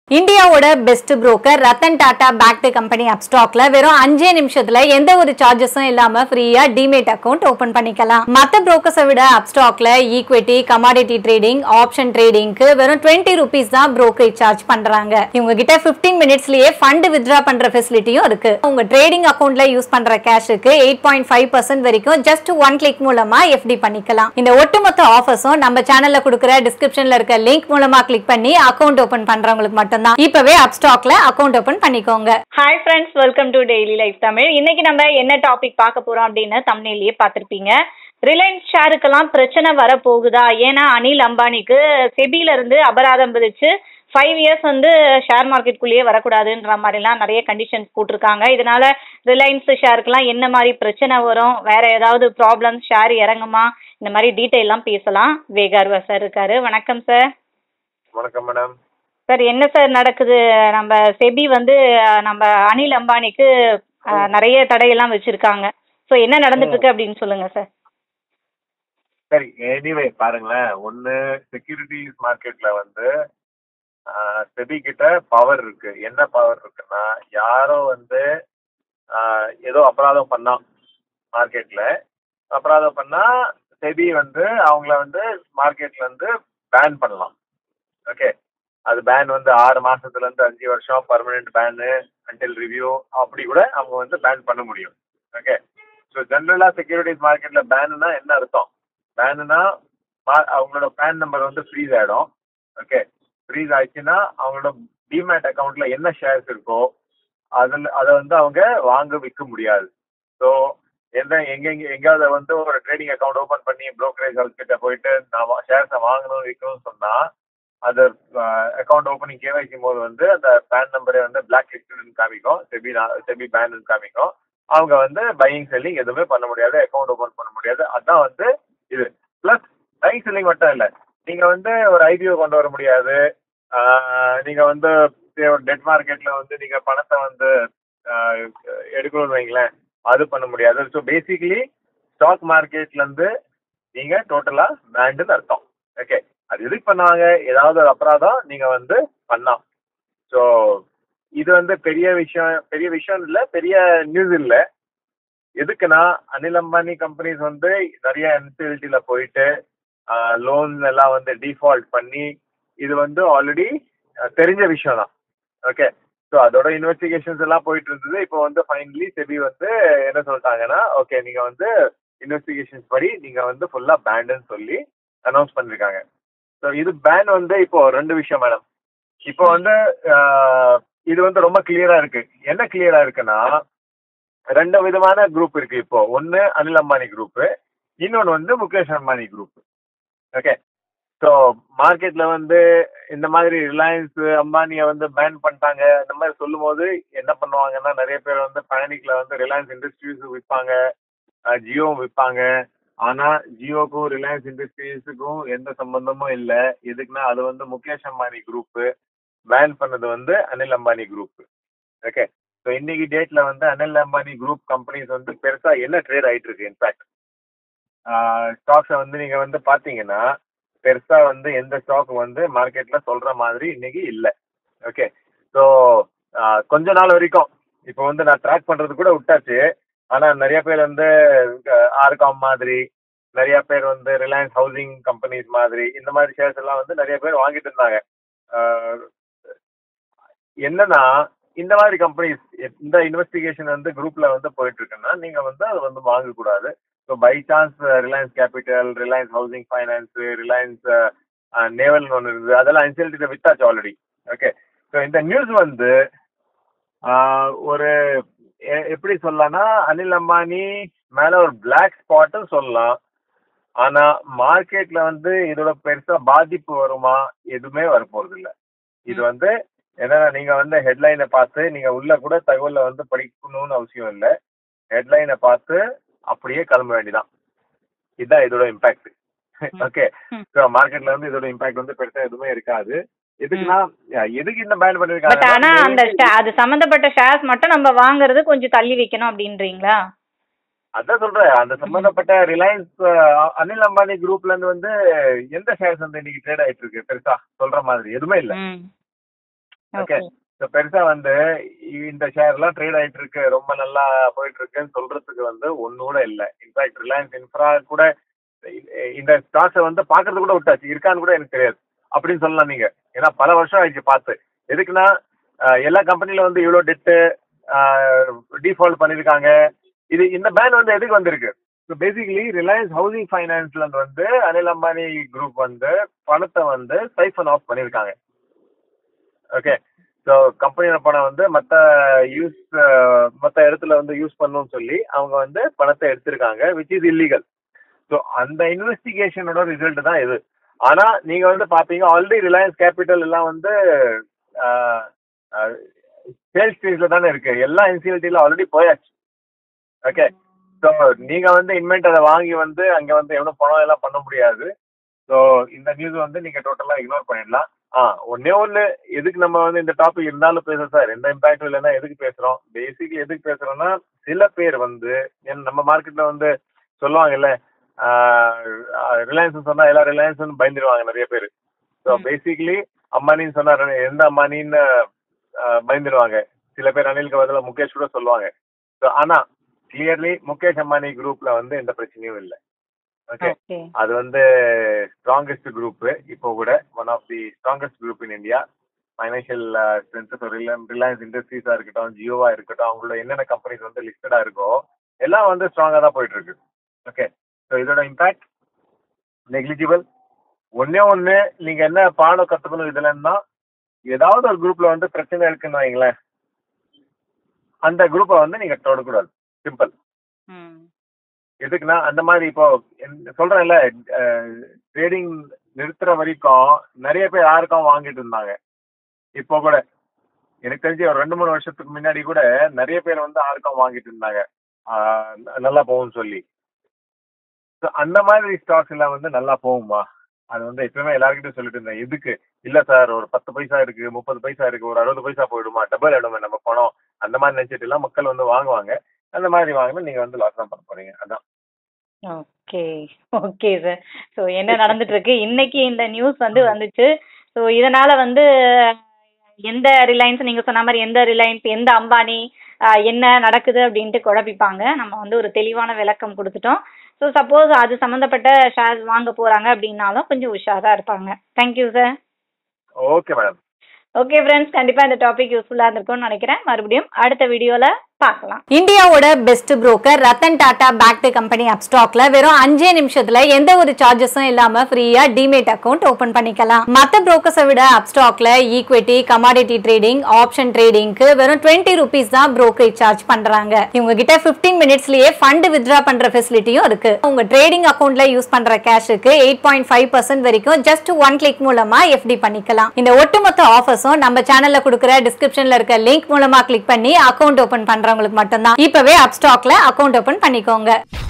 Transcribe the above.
இந்தியாவோட best broker Ratan Tata backed company அப்ஸ்டாக்ல வெறும் 5 நிமிஷத்துல எந்த ஒரு சார்ஜஸும் இல்லாம ஃப்ரீயா டிமேட் அக்கவுண்ட் ஓபன் பண்ணிக்கலாம். மத்த புரோக்கர்ஸை விட அப்ஸ்டாக்ல ஈக்விட்டி, கமாடிட்டி ட்ரேடிங், ஆப்ஷன் ட்ரேடிங்க்கு வெறும் 20 ரூபீஸ் தான் புரோக்கரேஜ் சார்ஜ் பண்றாங்க. இவங்க கிட்ட 15 மினிட்ஸ்லயே ஃபண்ட் வித்ட்ரா பண்ற ஃபெசிலிட்டியும் இருக்கு. உங்க ட்ரேடிங் அக்கவுண்ட்ல யூஸ் பண்ற கேஷுக்கு 8.5% வரைக்கும் ஜஸ்ட் 1 கிளிக் மூலமா FD பண்ணிக்கலாம். இந்த ஒட்டுமொத்த ஆஃபர்ஸும் நம்ம சேனல்ல கொடுக்கிற டிஸ்கிரிப்ஷன்ல இருக்க லிங்க் மூலமா கிளிக் பண்ணி அக்கவுண்ட் ஓபன் பண்றவங்களுக்கு மட்டும் இப்பவே அப்ஸ்டாக்ல அக்கவுண்ட் ஓபன் பண்ணிக்கோங்க. Hi friends, welcome to daily life Tamil. இன்னைக்கு நம்ம என்ன டாபிக் பார்க்க போறோம் அப்படின்னு தம்ப்நெயிலே பார்த்திருப்பீங்க. ரிலையன்ஸ் ஷேருக்கெல்லாம் பிரச்சனை வர போகுதா? ஏன்னா அனில் அம்பானிக்கு செபில இருந்து அபராதம் விதிச்சு 5 இயர்ஸ் ஷேர் மார்க்கெட்டுக்குள்ளேயே வரக்கூடாதுன்ற மாதிரிலாம் நிறைய கண்டிஷன்ஸ் போட்டிருக்காங்க. இதனால ரிலையன்ஸ் ஷேருக்கெல்லாம் என்ன மாதிரி பிரச்சனை வரும், வேற ஏதாவது ப்ராப்ளம், ஷேர் இறங்குமா, இந்த மாதிரி டீட்டெயிலாம் பேசலாம். வேகார்வா சார் இருக்காரு. வணக்கம் சார். வணக்கம் மேடம். சார், என்ன சார் நடக்குது? நம்ம செபி நம்ம அனில் அம்பானிக்கு நிறைய தடையெல்லாம் வச்சிருக்காங்க. ஸோ என்ன நடந்துட்டு இருக்கு அப்படின்னு சொல்லுங்க சார். சரி, எனிவே பாருங்களேன். ஒன்று, செக்யூரிட்டிஸ் மார்க்கெட்ல செபி கிட்ட பவர் இருக்கு. என்ன பவர் இருக்குன்னா, யாரோ ஏதோ அபராதம் பண்ணா மார்க்கெட்ல, அபராதம் பண்ணா செபி அவங்கள மார்க்கெட்ல பேன் பண்ணலாம். ஓகே, அது பேன் 6 மாசத்துல இருந்து 5 வருஷம் பர்மனன்ட் பேனு அன்டில் ரிவ்யூ அப்படி கூட அவங்க பேன் பண்ண முடியும். ஓகே, ஸோ ஜென்ரலா செக்யூரிட்டிஸ் மார்க்கெட்ல பேனுனா என்ன அர்த்தம்? பேனுனா அவங்களோட பேன் நம்பர் ஃப்ரீஸ் ஆயிடும். ஓகே, ஃப்ரீஸ் ஆயிடுச்சுன்னா அவங்களோட டிமேட் அக்கௌண்ட்ல என்ன ஷேர்ஸ் இருக்கோ அதை அவங்க வாங்க விற்க முடியாது. ஸோ எங்காவது ஒரு ட்ரேடிங் அக்கௌண்ட் ஓபன் பண்ணி ப்ரோக்கரேஜ் ஹவுஸ் கிட்ட போயிட்டு நான் ஷேர்ஸை வாங்கணும் விற்கணும்னு சொன்னா, அது அக்கௌண்ட் ஓப்பனிங் கேவைசி போது அந்த பேன் நம்பரை பிளாக் லிஸ்ட்னு காமிக்கும், செபி பேன் காமிக்கும். அவங்க பையிங் செல்லிங் எதுவுமே பண்ண முடியாது, அக்கௌண்ட் ஓபன் பண்ண முடியாது. அதான் இது. பிளஸ் பையிங் செல்லிங் மட்டும் இல்லை, நீங்க ஒரு ஐபிஓ கொண்டு வர முடியாது. நீங்க டெட் மார்க்கெட்ல நீங்க பணத்தை எடுக்கணும்னு வைங்களேன், அது பண்ண முடியாது. ஸோ பேசிக்கலி ஸ்டாக் மார்க்கெட்ல நீங்க டோட்டலா பேண்டுன்னு அர்த்தம். ஓகே, அது எதுக்கு பண்ணாங்க? ஏதாவது ஒரு அபராதம் நீங்க பண்ணலாம். ஸோ இது பெரிய விஷயம் இல்லை, பெரிய நியூஸ் இல்லை. எதுக்குன்னா, அனில் அம்பானி கம்பெனிஸ் நிறைய என்சிஎல்டில போயிட்டு லோன்ஸ் எல்லாம் டிஃபால்ட் பண்ணி, இது ஆல்ரெடி தெரிஞ்ச விஷயம் தான். ஓகே, ஸோ அதோட இன்வெஸ்டிகேஷன்ஸ் எல்லாம் போயிட்டு இருந்தது. இப்போ ஃபைனலி செபி என்ன சொல்லிட்டாங்கன்னா, ஓகே நீங்க இன்வெஸ்டிகேஷன்ஸ் படி நீங்க ஃபுல்லா பேண்டுன்னு சொல்லி அனௌன்ஸ் பண்ணிருக்காங்க. ஸோ இது பேன் இப்போ 2 விஷயம் மேடம். இப்போ இது ரொம்ப கிளியரா இருக்கு. என்ன கிளியரா இருக்குன்னா, 2 விதமான குரூப் இருக்கு. இப்போ ஒன்னு அனில் அம்பானி குரூப், இன்னொன்னு Mukesh Ambani group. Okay, so மார்க்கெட்ல இந்த மாதிரி ரிலையன்ஸ் அம்பானியை பேன் பண்ணிட்டாங்க இந்த மாதிரி சொல்லும் போது என்ன பண்ணுவாங்கன்னா, நிறைய பேர் பேனிக்ல ரிலையன்ஸ் இண்டஸ்ட்ரீஸ் விற்பாங்க, ஜியோவும் விற்பாங்க. ஆனா ஜியோக்கும் ரிலையன்ஸ் இண்டஸ்ட்ரீஸுக்கும் எந்த சம்பந்தமும் இல்லை. எதுக்குன்னா, அது முகேஷ் அம்பானி குரூப், பேன் பண்ணது Anil Ambani group. Okay, so இன்னைக்கு டேட்ல அனில் அம்பானி குரூப் கம்பெனிஸ் பெருசா என்ன ட்ரேட் ஆயிட்டு இருக்கு? இன்ஃபேக்ட் ஸ்டாக்ஸை நீங்க பாத்தீங்கன்னா, பெருசா எந்த ஸ்டாக் மார்க்கெட்ல சொல்ற மாதிரி இன்னைக்கு இல்லை. ஓகே, ஸோ கொஞ்ச நாள் வரைக்கும் இப்போ நான் ட்ராக் பண்றது கூட விட்டாச்சு. ஆனா நிறைய பேர் ஆர்காம் மாதிரி, நிறைய பேர் ரிலையன்ஸ் ஹவுசிங் கம்பெனிஸ் மாதிரி, இந்த மாதிரி ஷேர்ஸ் எல்லாம் நிறைய பேர் வாங்கிட்டு இருந்தாங்க. என்னன்னா, இந்த மாதிரி கம்பெனிஸ் இந்த இன்வெஸ்டிகேஷன் குரூப்ல போயிட்டு இருக்குன்னா, நீங்க அது வாங்கக்கூடாது. So by chance Reliance capital, Reliance housing finance, Reliance நேவல்னு ஒன்று இருந்தது, அதெல்லாம் என்சிஎல்டில வித்தாச்சு ஆல்ரெடி. ஓகே, ஸோ இந்த நியூஸ் ஒரு எப்படி சொல்லலாம்னா, அனில் அம்பானி மேல ஒரு பிளாக் ஸ்பாட்டும் சொல்லலாம். ஆனா மார்க்கெட்ல இதோட பெருசா பாதிப்பு வருமா? எதுவுமே வரப்போறது இல்லை. இது என்னன்னா, நீங்க ஹெட்லைனை பார்த்து நீங்க உள்ள கூட தகவலை படிக்கணும்னு அவசியம் இல்லை. ஹெட்லைனை பார்த்து அப்படியே கிளம்ப வேண்டியதான். இதுதான் இதோட இம்பாக்ட். ஓகே, ஸோ மார்க்கெட்ல இதோட இம்பாக்ட் பெருசா எதுவுமே இருக்காது. எதுக்குன்னா, எதுக்கு இந்த பேன் பண்ணிருக்காங்க? ஆனா அது சம்பந்தப்பட்ட ஷேர்ஸ் மட்டும் நம்ம வாங்குறது கொஞ்சம் தள்ளி வைக்கணும் அப்படின்றீங்களா? அதான் சொல்றேன், அந்த சம்பந்தப்பட்ட ரிலையன்ஸ் அனில் அம்பானி குரூப்ல இருந்து எந்த ஷேர்ஸ் இன்னைக்கு ட்ரேட் ஆயிட்டு இருக்கு? பெருசா சொல்ற மாதிரி எதுவுமே இல்ல. ஓகே. பெருசா வந்து இந்த ஷேர் எல்லாம் ட்ரேட் ஆயிட்டு இருக்கு, ரொம்ப நல்லா போயிட்டு இருக்குன்னு சொல்றதுக்கு வந்து ஒண்ணு கூட இல்ல. இன்ஃபேக்ட் ரிலையன்ஸ் இன்ஃப்ரா கூட இந்த ஸ்டாக்ஸை வந்து பாக்குறது கூட விட்டாச்சு, இருக்கான்னு கூட எனக்கு தெரியாது அப்படின்னு சொல்லலாம் நீங்க. ஏன்னா பல வருஷம் ஆயிடுச்சு பார்த்து. எதுக்குன்னா எல்லா கம்பெனில வந்து இவ்வளவு டெட்டு டிஃபால்ட் பண்ணிருக்காங்க. இந்த பேன் வந்து எதுக்கு வந்திருக்கு? பேசிக்கலி ரிலையன்ஸ் ஹவுசிங் ஃபைனான்ஸ்ல வந்து அனில் அம்பானி குரூப் வந்து பணத்தை வந்து சைஃபன் ஆஃப் பண்ணிருக்காங்க. ஓகே. ஸோ கம்பெனியோட பணம் வந்து மற்ற இடத்துல வந்து யூஸ் பண்ணணும்னு சொல்லி அவங்க வந்து பணத்தை எடுத்திருக்காங்க, விச் இஸ் இல்லீகல். ஸோ அந்த இன்வெஸ்டிகேஷனோட ரிசல்ட் தான் இது. ஆனா நீங்க வந்து பாப்பீங்க, ஆல்ரெடி ரிலையன்ஸ் கேபிட்டல் எல்லாம் வந்து சேல்ஸ் ஸ்டேஜ்ல தானே இருக்கு, எல்லா என்சிஎல்டில ஆல்ரெடி போயாச்சு. ஓகே. ஸோ நீங்க வந்து இன்வென்ட் அதை வாங்கி வந்து அங்க வந்து எவ்வளவு பணம் எல்லாம் பண்ண முடியாது. ஸோ இந்த நியூஸ் வந்து நீங்க டோட்டலா இக்னோர் பண்ணிடலாம். ஒன்னே ஒண்ணு, எதுக்கு நம்ம வந்து இந்த டாபிக் இருந்தாலும் பேசுறோம் சார், எந்த இம்பாக்டும் இல்லைன்னா எதுக்கு பேசுறோம்? பேசிக்கலி எதுக்கு பேசுறோம்னா, சில பேர் வந்து நம்ம மார்க்கெட்ல வந்து சொல்லுவாங்கல்ல, ரிலையன்ஸ் சொன்னா எல்லா ரிலையன்ஸ் பயந்துருவாங்க நிறைய பேர். ஸோ பேசிக்கலி அம்பானின்னு சொன்னா எந்த அம்பானின்னு பயந்துருவாங்க. சில பேர் அனிலுக்கு பதிலாக முகேஷ் கூட சொல்லுவாங்க. ஸோ ஆனா கிளியர்லி முகேஷ் அம்பானி குரூப்ல வந்து எந்த பிரச்சனையும் இல்லை. ஓகே. அது வந்து ஸ்ட்ராங்கஸ்ட் குரூப், இப்போ கூட one of the strongest group in India. Financial strength Reliance இண்டஸ்ட்ரீஸா இருக்கட்டும், ஜியோவா இருக்கட்டும், அவங்களோட என்னென்ன கம்பெனிஸ் வந்து லிஸ்டடா இருக்கோ எல்லாம் வந்து ஸ்ட்ராங்கா தான் போயிட்டு இருக்கு. ஓகே. ஸோ இதோட இம்பாக்ட் நெக்லிஜிபிள். ஒன்னே ஒண்ணு, நீங்க என்ன பாடம் கத்துக்கணும் இதுலன்னா, ஏதாவது ஒரு குரூப்ல வந்து பிரச்சனை இருக்குன்னு வைங்களேன், அந்த குரூப்பை வந்து நீங்க தொடக்கூடாது. சிம்பிள். எதுக்குன்னா அந்த மாதிரி இப்போ சொல்றேன்ல, ட்ரேடிங் நிறுத்துற வரைக்கும் நிறைய பேர் யாருக்கும் வாங்கிட்டு இருந்தாங்க. இப்போ கூட எனக்கு தெரிஞ்சு ஒரு 2-3 வருஷத்துக்கு முன்னாடி கூட நிறைய பேர் வந்து யாருக்கும் வாங்கிட்டு இருந்தாங்க நல்லா போகும்னு சொல்லி. அந்த மாதிரி ஸ்டாக்ஸ் எல்லாம் வந்து நல்லா போகுமா? அது வந்து எப்பவுமே எல்லாருக்கிட்டும் சொல்லிட்டு இருந்தேன். எதுக்கு இல்ல சார், ஒரு 10 பைசா இருக்கு, 30 பைசா இருக்கு, ஒரு 60 பைசா போயிடுமா, டபுள் ஆயிடுமே நம்ம பணம், அந்த மாதிரி நினைச்சிட்டு எல்லாம் மக்கள் வந்து வாங்குவாங்க. அந்த மாதிரி வாங்கினா நீங்க வந்து லாஸ் தான் பண்ண போறீங்க. அதான். Okay okay sir. ஸோ என்ன நடந்துட்டு இருக்கு இன்னைக்கு இந்த நியூஸ் வந்து வந்துச்சு. ஸோ இதனால வந்து எந்த ரிலையன்ஸ், நீங்க சொன்ன மாதிரி எந்த ரிலையன்ஸ், எந்த அம்பானி, என்ன நடக்குது அப்படின்ட்டு குழப்பிப்பாங்க. நம்ம வந்து ஒரு தெளிவான விளக்கம் கொடுத்துட்டோம். ஸோ சப்போஸ் அது சம்மந்தப்பட்ட ஷேர் வாங்க போறாங்க அப்படின்னாலும் கொஞ்சம் உஷாரா இருப்பாங்க. Thank you sir. Okay madam. Okay friends, கண்டிப்பா இந்த டாபிக் யூஸ்ஃபுல்லா இருந்திருக்கும்னு நினைக்கிறேன். மறுபடியும் அடுத்த வீடியோல பார்க்கலாம். இந்தியாவோட best broker Ratan Tata backed company அப்ஸ்டாக்ல வெறும் 5 நிமிஷத்துல எந்த ஒரு சார்ஜஸும் இல்லாம ஃப்ரீயா டிமேட் அக்கவுண்ட் ஓபன் பண்ணிக்கலாம். மத்த புரோக்கர்ஸை விட அப்ஸ்டாக்ல ஈக்விட்டி, கமாடிட்டி ட்ரேடிங், ஆப்ஷன் ட்ரேடிங்க்கு வெறும் 20 rupees தான் புரோக்கரேஜ் சார்ஜ் பண்றாங்க. இவங்க கிட்ட 15 minutesலயே ஃபண்ட் வித்ட்ரா பண்ற ஃபெசிலிட்டியும் இருக்கு. உங்க ட்ரேடிங் அக்கவுண்ட்ல யூஸ் பண்ற கேஷுக்கு 8.5% வரைக்கும் ஜஸ்ட் 1 click மூலமா FD பண்ணிக்கலாம். இந்த ஒட்டுமொத்த ஆஃபர்ஸும் நம்ம சேனல்ல கொடுக்குற டிஸ்கிரிப்ஷன்ல இருக்க லிங்க் மூலமா கிளிக் பண்ணி அக்கவுண்ட் ஓபன் பண்றவங்களுக்கு மட்டும்தான். இப்பவே அப்ஸ்டாக்ல அக்கவுண்ட் ஓபன் பண்ணிக்கோங்க.